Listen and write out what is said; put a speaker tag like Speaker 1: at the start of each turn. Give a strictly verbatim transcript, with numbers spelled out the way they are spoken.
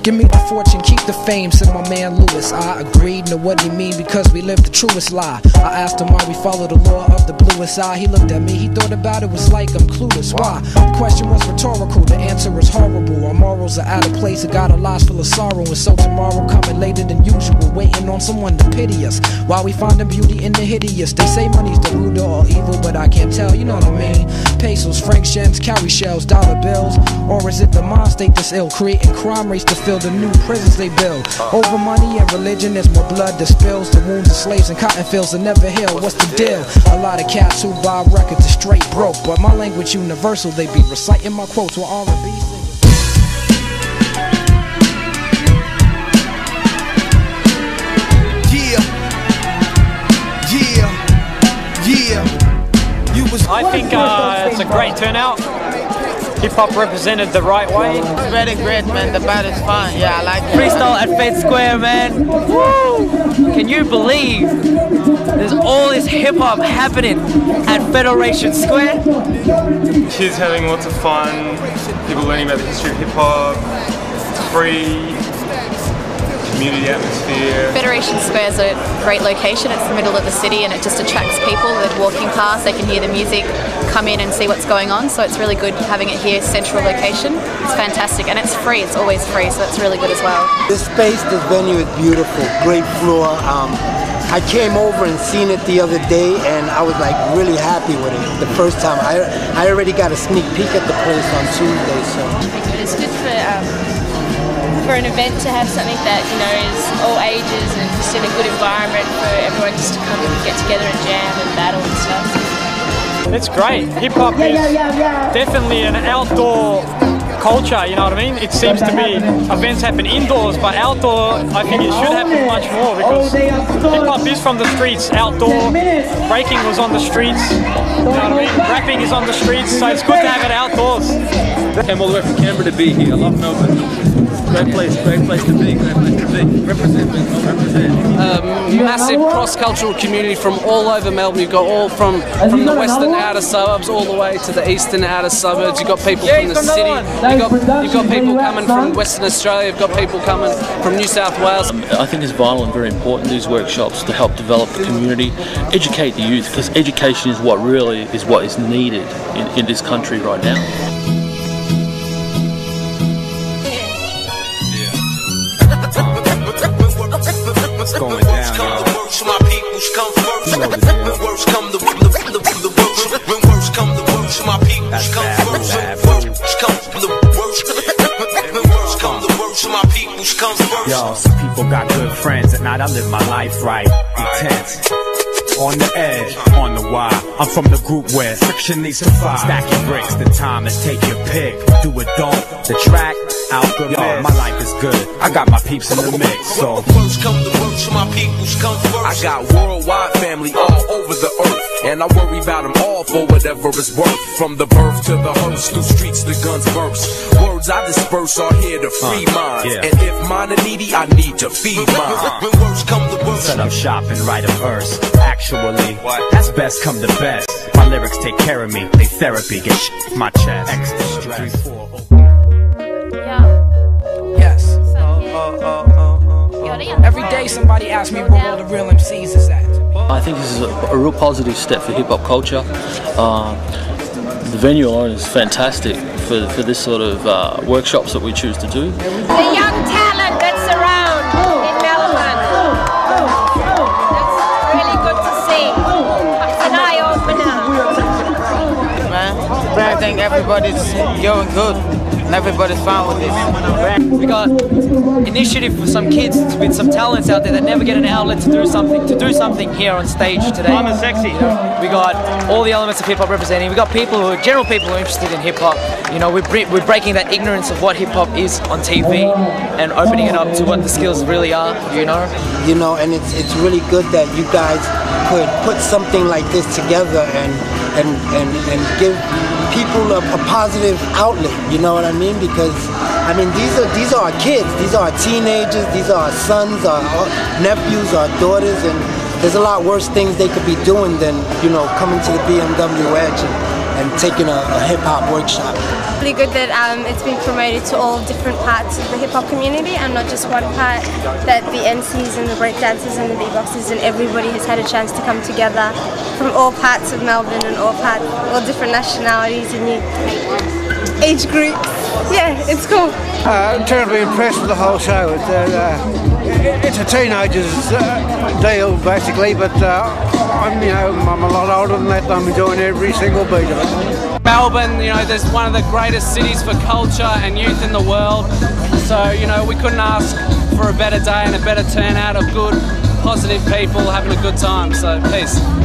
Speaker 1: Give me the fortune, keep the fame, said my man Lewis. I agreed, know what he mean, because we live the truest lie. I asked him why we follow the law of the bluest eye. He looked at me, he thought about it, was like I'm clueless. Why? The question was rhetorical, the answer is horrible. Our morals are out of place, it got our lives full of sorrow. And so tomorrow coming later than usual, waiting on someone to pity us, while we find the beauty in the hideous. They say money's the root of all evil, but I can't tell, you know what I mean. Pesos, franc shens, carry shells, dollar bills. Or is it the mind state that's ill, creating crime rates to fill the new prisons they build? Over money and religion, there's more blood that spills. The wounds of slaves and cotton fields that never heal. What's the deal? A lot of cats who buy records are straight broke, but my language universal, they be reciting my quotes with R and B singers.
Speaker 2: Yeah, yeah, yeah. You was
Speaker 3: I think uh, it's a great turnout. Hip-hop represented the right way.
Speaker 4: It's very great, man. The band is fun. Yeah, I like it.
Speaker 5: Freestyle at Fed Square, man. Woo! Can you believe there's all this hip-hop happening at Federation Square?
Speaker 6: Kids having lots of fun, people learning about the history of hip-hop, free, community atmosphere.
Speaker 7: Federation Square is a great location. It's the middle of the city and it just attracts people. They're walking past, they can hear the music, come in and see what's going on. So it's really good having it here, central location. It's fantastic and it's free. It's always free, so that's really good as well.
Speaker 8: This space, this venue is beautiful. Great floor. Um, I came over and seen it the other day and I was like really happy with it. The first time. I, I already got a sneak peek at the place on Tuesday. So
Speaker 9: it's good for um, for an event to have something that, you know, is all ages and just in a good environment for everyone just to come and get together and jam and battle and stuff.
Speaker 3: It's great. Hip-hop is definitely an outdoor culture, you know what I mean? It seems to be events happen indoors, but outdoor I think it should happen much more, because hip-hop is from the streets, outdoor. Breaking was on the streets, you know what I mean? Rapping is on the streets, so it's good to have it outdoors.
Speaker 10: I came all the way from Canberra to be here. I love Melbourne. Great place, great place to be, great place to be. Represent, represent.
Speaker 5: Um, massive cross-cultural community from all over Melbourne. You've got all from, from the western outer suburbs all the way to the eastern outer suburbs. You've got people from the city. You've got, you've got people coming from Western Australia. You've got people coming from New South Wales.
Speaker 11: Um, I think it's vital and very important, these workshops, to help develop the community, educate the youth, because education is what really is what is needed in, in this country right now.
Speaker 10: Going down, y'all. My peoples come first. When worst come the the the worst. When worst come the worst, my peoples come first. When worst come the worst. When worst come the worst, my peoples come first.
Speaker 12: Yo, some people got good friends. At night I live my life right, intense. On the edge, on the wire. I'm from the group where friction needs to fire. Stack your bricks, the time is take your pick. Do it, don't. The track, alchemist. Yo, my life is good. I got my peeps in the mix, so.
Speaker 10: First come the worst, my peoples come first. I got worldwide family all over the earth, and I worry about them all for whatever it's worth. From the birth to the hearse, through streets the guns burst. Words I disperse are here to free uh, minds, yeah. And if mine are needy, I need to feed mine. When worst come the worst,
Speaker 12: set up shop and write a verse. Actually, what? That's best come to best. My lyrics take care of me, they therapy, get shit off my chest. Extra stress.
Speaker 1: Yes. Every day somebody asks me where all the real M Cs is at.
Speaker 11: I think this is a, a real positive step for hip-hop culture. Uh, the venue alone is fantastic for, for this sort of uh, workshops that we choose to do.
Speaker 9: The young talent that's around in Melbourne. That's really good to see. It's an eye-opener.
Speaker 4: Man, I think everybody's going good. And everybody's fine with this.
Speaker 5: We got initiative for some kids with some talents out there that never get an outlet to do something, to do something here on stage today.
Speaker 3: I'm a sexy.
Speaker 5: You know, we got all the elements of hip hop representing. We got people who are general people who are interested in hip hop. You know, we're we're breaking that ignorance of what hip hop is on T V and opening it up to what the skills really are. You know.
Speaker 8: You know, and it's it's really good that you guys could put something like this together and and and and give people a, a positive outlet, you know what I mean? Because I mean these are these are our kids, these are our teenagers, these are our sons, our, our nephews, our daughters, and there's a lot worse things they could be doing than, you know, coming to the B M W Edge and, and taking a, a hip hop workshop.
Speaker 13: Really good that um, it's been promoted to all different parts of the hip hop community and not just one part, that the M Cs and the breakdancers and the beatboxers and everybody has had a chance to come together from all parts of Melbourne and all parts, all different nationalities and age groups. Yeah, it's cool.
Speaker 14: Uh, I'm terribly impressed with the whole show. It's, uh, it's a teenager's uh, deal basically, but uh, I'm, you know, I'm a lot older than that and I'm enjoying every single beat of it.
Speaker 5: Melbourne, you know, there's one of the greatest cities for culture and youth in the world. So, you know, we couldn't ask for a better day and a better turnout of good, positive people having a good time. So, peace.